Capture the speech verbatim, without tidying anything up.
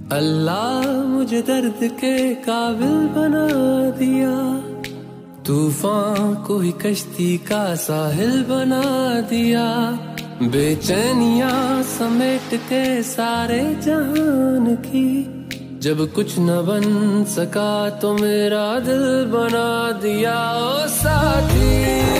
अल्लाह मुझे दर्द के काबिल बना दिया, तूफान को ही कश्ती का साहिल बना दिया। बेचैनियां समेट के सारे जहान की, जब कुछ न बन सका तो मेरा दिल बना दिया। ओ साथी